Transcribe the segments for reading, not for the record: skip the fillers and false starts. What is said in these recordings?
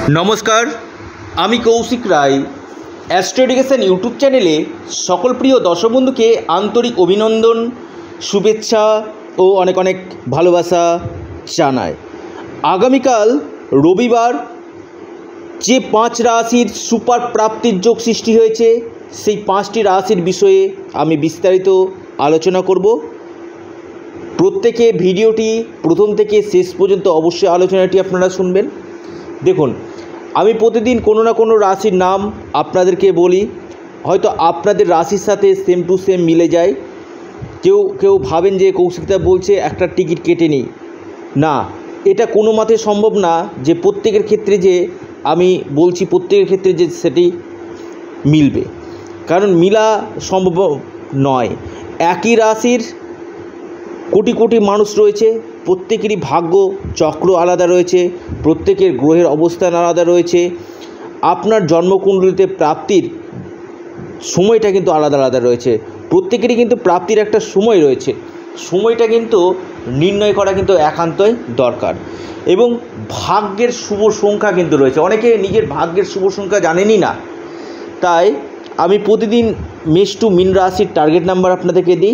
নমস্কার, আমি Kaushik Roy. Astro education YouTube চ্যানেলে সকল প্রিয় দর্শক বন্ধুকে আন্তরিক অভিনন্দন, শুভেচ্ছা ও অনেক অনেক ভালোবাসা জানাই। আগামীকাল রবিবার যে 5 রাশির সুপার প্রাপ্তির যোগ সৃষ্টি হয়েছে, সেই 5টি রাশির বিষয়ে আমি বিস্তারিত আলোচনা করব। প্রত্যেকে ভিডিওটি প্রথম থেকে শেষ পর্যন্ত অবশ্যই আলোচনাটি আপনারা শুনবেন। দেখুন, আমি প্রতিদিন কোনো না কোনো রাশির নাম আপনাদেরকে বলি, হয়তো আপনাদের রাশির সাথে সেম টু সেম মিলে যায়। কেউ ভাবেন যে কৌশিকদা বলছে একটা টিকিট কেটে নিই, না, এটা কোনো মতে সম্ভব না যে প্রত্যেকের ক্ষেত্রে যে আমি বলছি প্রত্যেকের ক্ষেত্রে যে সেটি মিলবে, কারণ মিলা সম্ভব নয়। একই রাশির কোটি কোটি মানুষ রয়েছে, প্রত্যেকেরই ভাগ্য চক্র আলাদা রয়েছে, প্রত্যেকের গ্রহের অবস্থান আলাদা রয়েছে। আপনার জন্মকুণ্ডলিতে প্রাপ্তির সময়টা কিন্তু আলাদা আলাদা রয়েছে, প্রত্যেকেরই কিন্তু প্রাপ্তির একটা সময় রয়েছে। সময়টা কিন্তু নির্ণয় করা কিন্তু একান্তই দরকার, এবং ভাগ্যের শুভ সংখ্যা কিন্তু রয়েছে। অনেকে নিজের ভাগ্যের শুভ সংখ্যা জানেনই না, তাই আমি প্রতিদিন মেষ টু মীন রাশির টার্গেট নাম্বার আপনাদেরকে দিই,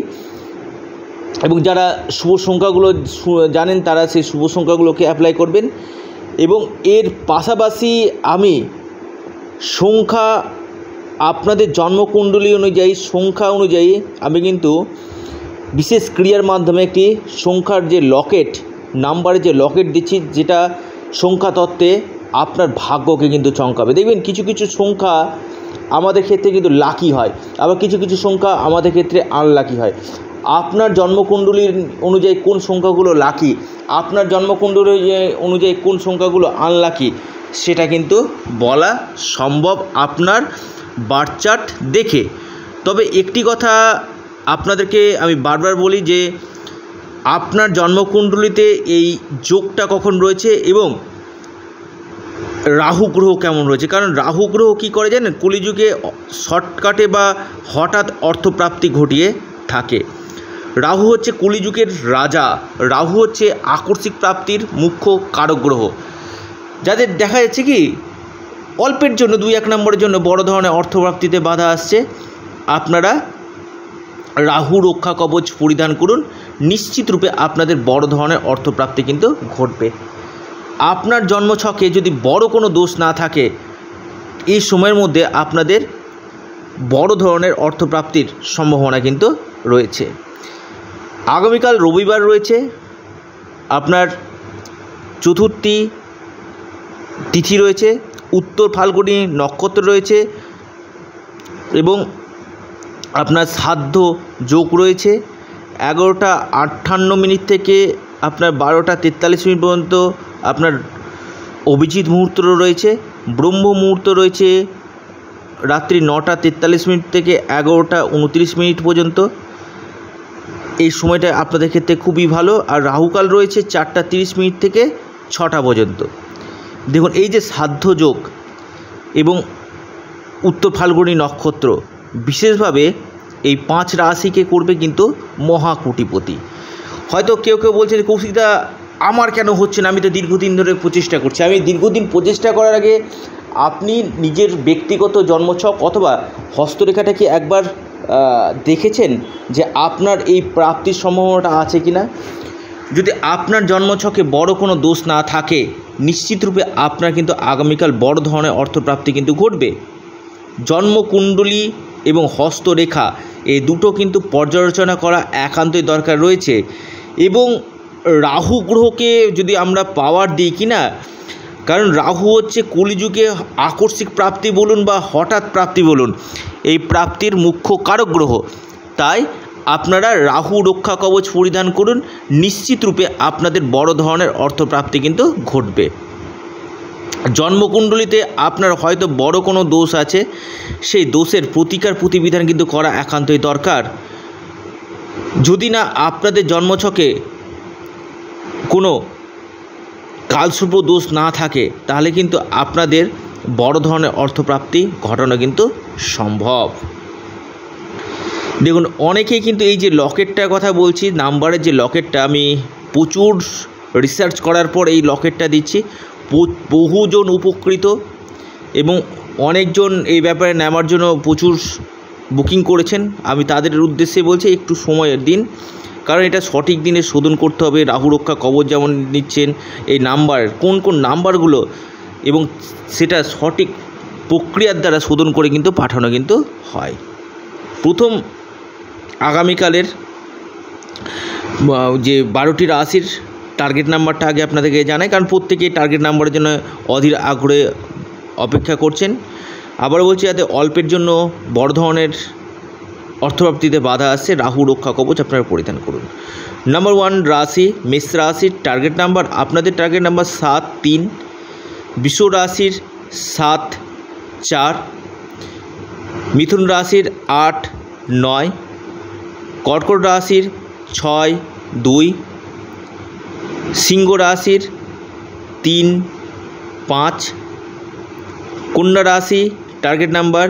এবং যারা শুভ সংখ্যাগুলো জানেন তারা সেই শুভ সংখ্যাগুলোকে অ্যাপ্লাই করবেন। এবং এর পাশাপাশি আমি সংখ্যা আপনাদের জন্মকুণ্ডলী অনুযায়ী সংখ্যা অনুযায়ী আমি কিন্তু বিশেষ ক্রিয়ার মাধ্যমে একটি সংখ্যার যে লকেট নাম্বারের যে লকেট দিচ্ছি, যেটা সংখ্যা তত্ত্বে আপনার ভাগ্যকে কিন্তু চমকাবে। দেখবেন কিছু কিছু সংখ্যা আমাদের ক্ষেত্রে কিন্তু লাকি হয়, আবার কিছু কিছু সংখ্যা আমাদের ক্ষেত্রে আনলাকি হয়। আপনার জন্মকুণ্ডলীর অনুযায়ী কোন সংখ্যাগুলো লাকি, আপনার জন্মকুণ্ডলী অনুযায়ী কোন সংখ্যাগুলো আনলাকি, সেটা কিন্তু বলা সম্ভব আপনার বার্থ চার্ট দেখে। তবে একটি কথা আপনাদেরকে আমি বারবার বলি যে আপনার জন্মকুণ্ডলীতে এই যোগটা কখন রয়েছে এবং রাহু গ্রহ কেমন রয়েছে। কারণ রাহু গ্রহ কী করে জানেন, কলিযুগে শর্টকাটে বা হঠাৎ অর্থপ্রাপ্তি ঘটিয়ে থাকে। রাহু হচ্ছে কলিযুগের রাজা, রাহু হচ্ছে আকস্মিক প্রাপ্তির মুখ্য কারক গ্রহ। যাদের দেখা যাচ্ছে কি অল্পের জন্য 2-1 নম্বরের জন্য বড় ধরনের অর্থপ্রাপ্তিতে বাধা আসছে, আপনারা রাহু রক্ষা কবচ পরিধান করুন, নিশ্চিত রূপে আপনাদের বড় ধরনের অর্থপ্রাপ্তি কিন্তু ঘটবে। আপনার জন্মছকে যদি বড় কোনো দোষ না থাকে, এই সময়ের মধ্যে আপনাদের বড় ধরনের অর্থপ্রাপ্তির সম্ভাবনা কিন্তু রয়েছে। আগামীকাল রবিবার রয়েছে, আপনার চতুর্থী তিথি রয়েছে, উত্তর ফাল্গুনী নক্ষত্র রয়েছে, এবং আপনার শ্রাদ্ধ যোগ রয়েছে। 11:58 থেকে আপনার 12:43 পর্যন্ত আপনার অভিজিৎ মুহূর্ত রয়েছে, ব্রহ্ম মুহূর্ত রয়েছে রাত্রি 9:43 থেকে 11:29 পর্যন্ত। এই সময়টা আপনাদের ক্ষেত্রে খুবই ভালো। আর রাহুকাল রয়েছে 4:30 থেকে 6টা পর্যন্ত। দেখুন, এই যে শ্রাদ্ধ যোগ এবং উত্তর ফাল্গুনী নক্ষত্র বিশেষভাবে এই 5 রাশিকে করবে কিন্তু মহাকুটিপতি। হয়তো কেউ বলছে যে কৌশিকদা আমার কেন হচ্ছে না, আমি তো দীর্ঘদিন ধরে প্রচেষ্টা করছি। আমি দীর্ঘদিন প্রচেষ্টা করার আগে আপনি নিজের ব্যক্তিগত জন্মছক অথবা হস্তরেখাটাকে একবার দেখেছেন যে আপনার এই প্রাপ্তির সম্ভাবনাটা আছে কি না। যদি আপনার জন্মছকে বড় কোনো দোষ না থাকে, নিশ্চিতরূপে আপনার কিন্তু আগামীকাল বড় ধরনের অর্থপ্রাপ্তি কিন্তু ঘটবে। জন্মকুণ্ডলী এবং হস্তরেখা এই দুটো কিন্তু পর্যালোচনা করা একান্তই দরকার রয়েছে। এবং রাহু গ্রহকে যদি আমরা পাওয়ার দিই কি না, কারণ রাহু হচ্ছে কলিযুগে আকস্মিক প্রাপ্তি বলুন বা হঠাৎ প্রাপ্তি বলুন, এই প্রাপ্তির মুখ্য কারক গ্রহ। তাই আপনারা রাহু রক্ষা কবচ পরিধান করুন, নিশ্চিত রূপে আপনাদের বড় ধরনের অর্থপ্রাপ্তি কিন্তু ঘটবে। জন্মকুণ্ডলিতে আপনার হয়তো বড় কোনো দোষ আছে, সেই দোষের প্রতিকার প্রতিবিধান কিন্তু করা একান্তই দরকার। যদি না আপনাদের জন্মছকে কোনো কালসর্প দোষ না থাকে, তাহলে কিন্তু আপনাদের বড় ধরনের অর্থপ্রাপ্তি ঘটানো কিন্তু সম্ভব। দেখুন, অনেকেই কিন্তু এই যে লকেটটার কথা বলছি, নাম্বারের যে লকেটটা, আমি প্রচুর রিসার্চ করার পর এই লকেটটা দিচ্ছি। বহুজন উপকৃত এবং অনেকজন এই ব্যাপারে নেওয়ার জন্য প্রচুর বুকিং করেছেন। আমি তাদের উদ্দেশ্যে বলছি একটু সময়ের দিন, কারণ এটা সঠিক দিনে শোধন করতে হবে। রাহু রক্ষা কবচ যেমন নিচ্ছেন, এই নাম্বার কোন কোন নাম্বারগুলো এবং সেটা সঠিক প্রক্রিয়ার দ্বারা শোধন করে কিন্তু পাঠানো কিন্তু হয়। প্রথম আগামীকালের যে 12টি রাশির টার্গেট নাম্বারটা আগে আপনাদেরকে জানাই, কারণ প্রত্যেকেই টার্গেট নাম্বারের জন্য অধীর আগ্রহে অপেক্ষা করছেন। আবারও বলছি, যাতে অল্পের জন্য বড় ধরনের অর্থপ্রাপ্তিতে বাধা আসছে, রাহু রক্ষা কবচ আপনারা পরিধান করুন। নাম্বার 1 রাশি মেষ রাশির টার্গেট নাম্বার, আপনাদের টার্গেট নাম্বার 7, 3। বৃষ রাশির 7, 4। মিথুন রাশির 8, 9। কর্কট রাশির 6, 2। সিংহ রাশির 3, 5। কন্যা রাশি টার্গেট নাম্বার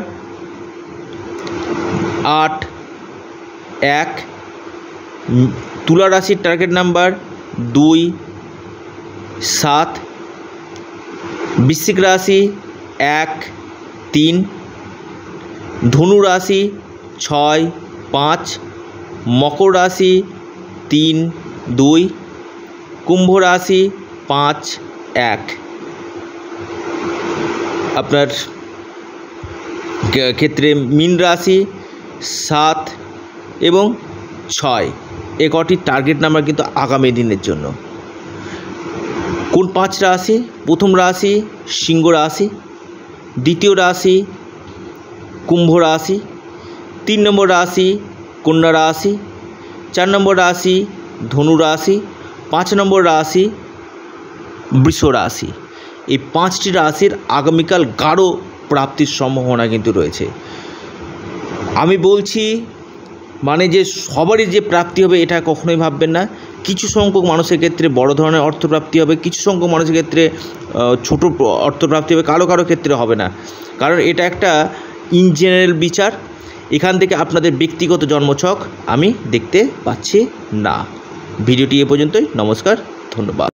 8, 1। তুলা রাশির টার্গেট নাম্বার 2, 7। বৃশ্চিক রাশি 1, 3। ধনু রাশি 6, 5। মকর রাশি 3, 2। কুম্ভ রাশি 5, 1। আপনার ক্ষেত্রে মীন রাশি 7 এবং 6, এ কটি টার্গেট নাম্বার কিন্তু আগামী দিনের জন্য। কোন 5 রাশি? প্রথম রাশি সিংহ রাশি, দ্বিতীয় রাশি কুম্ভ রাশি, 3 নম্বর রাশি কন্যা রাশি, 4 নম্বর রাশি ধনু রাশি, 5 নম্বর রাশি বৃষ রাশি। এই 5টি রাশির আগামীকাল গাঢ় প্রাপ্তির সম্ভাবনা কিন্তু রয়েছে। আমি বলছি মানে যে সবারই যে প্রাপ্তি হবে এটা কখনোই ভাববেন না। কিছু সংখ্যক মানুষের ক্ষেত্রে বড় ধরনের অর্থপ্রাপ্তি হবে, কিছু সংখ্যক মানুষের ক্ষেত্রে ছোট অর্থপ্রাপ্তি হবে, কারো কারো ক্ষেত্রে হবে না। কারণ এটা একটা ইন জেনারেল বিচার, এখান থেকে আপনাদের ব্যক্তিগত জন্মছক আমি দেখতে পাচ্ছি না। ভিডিওটি এ পর্যন্তই। নমস্কার, ধন্যবাদ।